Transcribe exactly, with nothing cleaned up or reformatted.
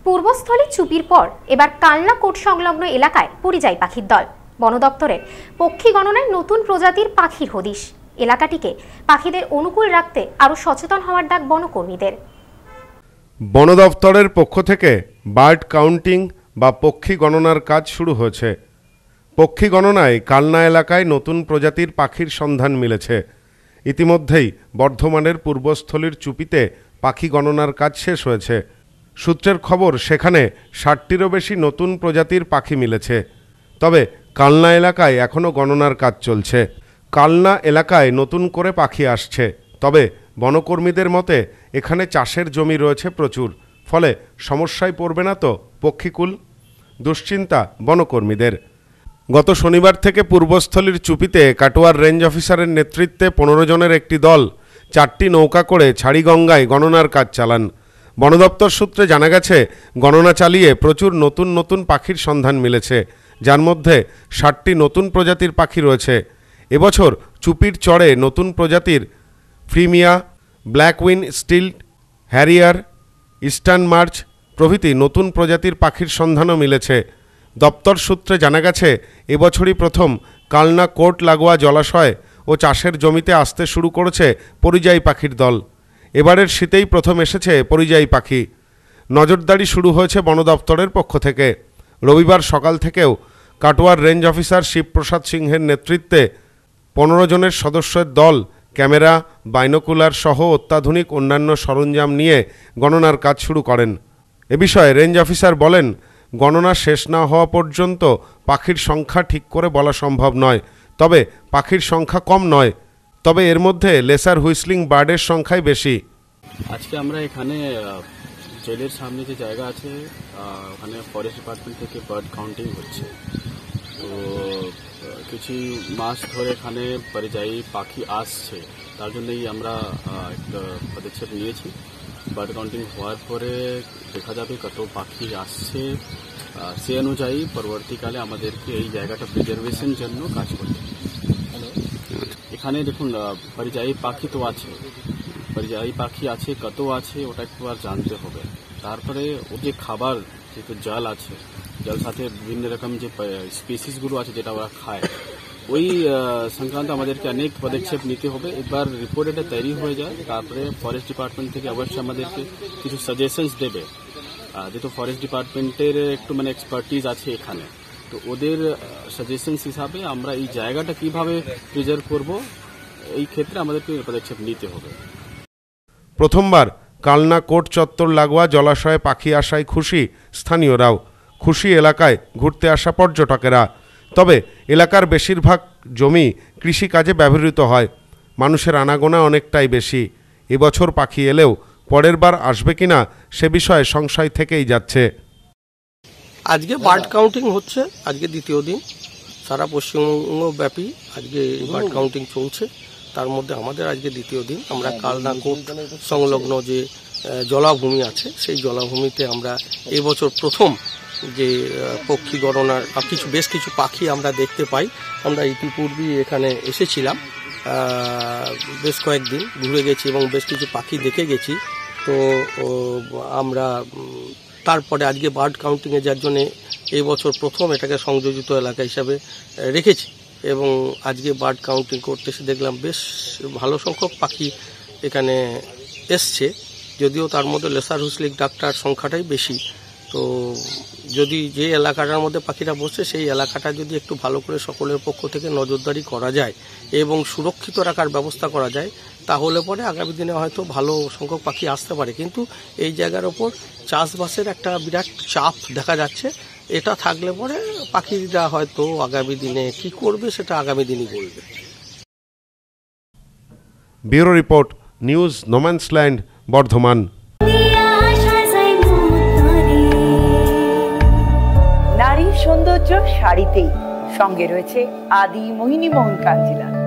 পূর্বস্থলী চুপির পর এবার কালনা কোট সংলগ্ন এলাকায় পরিযায়ী পাখির দল। বন দপ্তরের পক্ষী গণনায় নতুন প্রজাতির পাখির হদিশ। এলাকাটিকে পাখিদের অনুকূল রাখতে আরও সচেতন হওয়ার ডাক বনকর্মীদের। বন দপ্তরের পক্ষ থেকে বার্ড কাউন্টিং বা পক্ষী গণনার কাজ শুরু হয়েছে। পক্ষী গণনায় কালনা এলাকায় নতুন প্রজাতির পাখির সন্ধান মিলেছে। ইতিমধ্যেই বর্ধমানের পূর্বস্থলীর চুপিতে পাখি গণনার কাজ শেষ হয়েছে। সূত্রের খবর, সেখানে ষাটটিরও বেশি নতুন প্রজাতির পাখি মিলেছে। তবে কালনা এলাকায় এখনও গণনার কাজ চলছে। কালনা এলাকায় নতুন করে পাখি আসছে, তবে বনকর্মীদের মতে এখানে চাষের জমি রয়েছে প্রচুর, ফলে সমস্যায় পড়বে না তো পক্ষীকুল? দুশ্চিন্তা বনকর্মীদের। গত শনিবার থেকে পূর্বস্থলীর চুপিতে কাটোয়ার রেঞ্জ অফিসারের নেতৃত্বে পনেরো জনের একটি দল চারটি নৌকা করে ছাড়িগঙ্গায় গণনার কাজ চালান। বন দপ্তর সূত্রে জানা গেছে, গণনা চালিয়ে প্রচুর নতুন নতুন পাখির সন্ধান মিলেছে, যার মধ্যে ষাটটি নতুন প্রজাতির পাখি রয়েছে। এবছর চুপির চরে নতুন প্রজাতির ফ্রিমিয়া, black wing stilt, harrier, eastern marsh প্রভৃতি নতুন প্রজাতির পাখির সন্ধানও মিলেছে। দপ্তর সূত্রে জানা গেছে, এবছরই প্রথম কালনা কোট লাগোয়া জলাশয় ও চাষের জমিতে আসতে শুরু করেছে পরিযায়ী পাখির দল। এবারের শীতেই প্রথম এসেছে পরিযায়ী পাখি। নজরদারি শুরু হয়েছে বন দপ্তরের পক্ষ থেকে। রবিবার সকাল থেকেও কাটোয়ার রেঞ্জ অফিসার শিবপ্রসাদ সিংহের নেতৃত্বে পনেরো জনের সদস্যের দল ক্যামেরা, বাইনোকুলার সহ অত্যাধুনিক অন্যান্য সরঞ্জাম নিয়ে গণনার কাজ শুরু করেন। এ বিষয়ে রেঞ্জ অফিসার বলেন, গণনা শেষ না হওয়া পর্যন্ত পাখির সংখ্যা ঠিক করে বলা সম্ভব নয়। তবে পাখির সংখ্যা কম নয়, তবে এর মধ্যে লেসার হুইসলিং বার্ডের সংখ্যাই বেশি। আজকে আমরা এখানে জেলের সামনে যে জায়গা আছে, ওখানে ফরেস্ট ডিপার্টমেন্ট থেকে বার্ড কাউন্টিং হচ্ছে। তো কিছু মাস ধরে এখানে পরিযায়ী পাখি আসছে, তার জন্যই আমরা একটা পদক্ষেপ নিয়েছি। বার্ড কাউন্টিং হওয়ার পরে দেখা যাবে কত পাখি আসছে, সে অনুযায়ী পরবর্তীকালে আমাদেরকে এই জায়গাটা প্রিজার্ভেশন জন্য কাজ করতে। এখানে দেখুন, পরিযায়ী পাখি তো আছে, পরিযায়ী পাখি আছে, কত আছে ওটা একটু আর জানতে হবে। তারপরে ও যে খাবার, যেহেতু জল আছে, জল সাথে বিভিন্ন রকম যে স্পিসিসগুলো আছে যেটা ওরা খায়, ওই সংক্রান্ত আমাদেরকে অনেক পদক্ষেপ নিতে হবে। একবার রিপোর্ট এটা তৈরি হয়ে যায়, তারপরে ফরেস্ট ডিপার্টমেন্ট থেকে অবশ্যই আমাদেরকে কিছু সাজেশনস দেবে। যেহেতু ফরেস্ট ডিপার্টমেন্টের একটু মানে এক্সপার্টিজ আছে এখানে, তো ওদের সাজেশনস হিসাবে আমরা এই জায়গাটা কিভাবে প্রিজার্ভ করব, এই ক্ষেত্রে আমাদেরকে পদক্ষেপ নিতে হবে। প্রথমবার কালনা কোট চত্বর লাগোয়া জলাশয়ে পাখি আসায় খুশি স্থানীয়রাও, খুশি এলাকায় ঘুরতে আসা পর্যটকেরা। তবে এলাকার বেশিরভাগ জমি কৃষিকাজে ব্যবহৃত হয়, মানুষের আনাগোনা অনেকটাই বেশি। এবছর পাখি এলেও পরের বার আসবে কিনা সে বিষয়ে সংশয় থেকেই যাচ্ছে। আজকে বার্ড কাউন্টিং হচ্ছে, আজকে দ্বিতীয় দিন। সারা পশ্চিমবঙ্গব্যাপী আজকে বার্ড কাউন্টিং চলছে, তার মধ্যে আমাদের আজকে দ্বিতীয় দিন। আমরা কালনা কোট সংলগ্ন যে জলাভূমি আছে, সেই জলাভূমিতে আমরা এবছর প্রথম যে পক্ষী গণনার কিছু বেশ কিছু পাখি আমরা দেখতে পাই। আমরা ইতিপূর্বেই এখানে এসেছিলাম, বেশ কয়েকদিন ঘুরে গেছি এবং বেশ কিছু পাখি দেখে গেছি। তো আমরা তারপরে আজকে বার্ড কাউন্টিংয়ে যার জন্যে এই বছর প্রথম এটাকে সংযোজিত এলাকা হিসাবে রেখেছি এবং আজকে বার্ড কাউন্টিং করতে এসে দেখলাম বেশ ভালো সংখ্যক পাখি এখানে এসছে, যদিও তার মধ্যে লেসার হুইসলিং ডাকটার সংখ্যাটাই বেশি। তো যদি যে এলাকাটার মধ্যে পাখিরা বসছে, সেই এলাকাটা যদি একটু ভালো করে সকলের পক্ষ থেকে নজরদারি করা যায় এবং সুরক্ষিত রাখার ব্যবস্থা করা যায়, তাহলে পরে আগামী দিনে হয়তো ভালো সংখ্যক পাখি আসতে পারে। কিন্তু এই জায়গার ওপর চাষবাসের একটা বিরাট চাপ দেখা যাচ্ছে। এটা থাকলে পরে পাখিরা হয়তো আগামী দিনে কি করবে সেটা আগামী দিনই বলবে। Bureau report, news no man's land, Bardhaman. নারীর সৌন্দর্য শাড়িতেই, সঙ্গে রয়েছে আদি মোহিনী মোহন কাঞ্জিলাল।